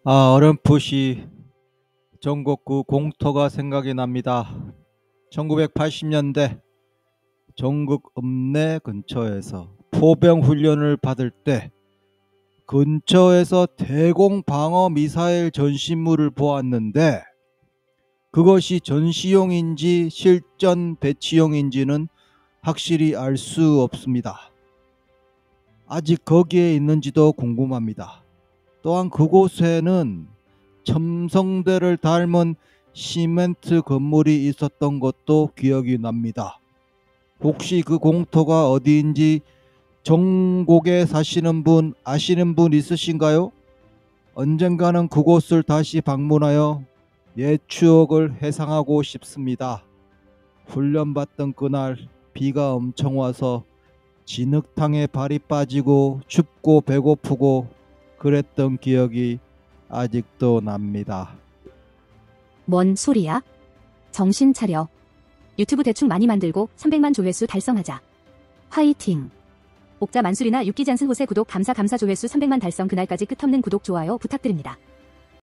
어렴풋이 전국구 공터가 생각이 납니다. 1980년대 전국 읍내 근처에서 포병 훈련을 받을 때 근처에서 대공 방어 미사일 전시물을 보았는데 그것이 전시용인지 실전 배치용인지는 확실히 알 수 없습니다. 아직 거기에 있는지도 궁금합니다. 또한 그곳에는 첨성대를 닮은 시멘트 건물이 있었던 것도 기억이 납니다. 혹시 그 공터가 어디인지 전국에 사시는 분 아시는 분 있으신가요? 언젠가는 그곳을 다시 방문하여 옛 추억을 회상하고 싶습니다. 훈련받던 그날 비가 엄청 와서 진흙탕에 발이 빠지고 춥고 배고프고 그랬던 기억이 아직도 납니다. 뭔 소리야? 정신 차려. 유튜브 대충 많이 만들고 300만 조회수 달성하자. 화이팅! 옥자 만술이나 육기잔슨 호세 구독 감사 조회수 300만 달성 그날까지 끝없는 구독 좋아요 부탁드립니다.